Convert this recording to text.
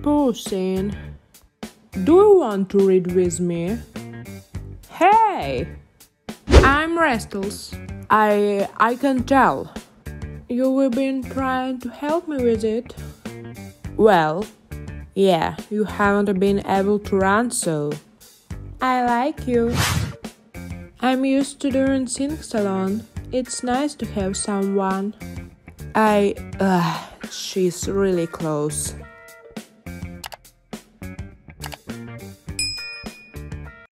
proposing. Do you want to read with me? Hey! I'm Restless. I can tell. You've been trying to help me with it. Well, yeah, you haven't been able to run, so I like you. I'm used to doing things alone. It's nice to have someone. She's really close.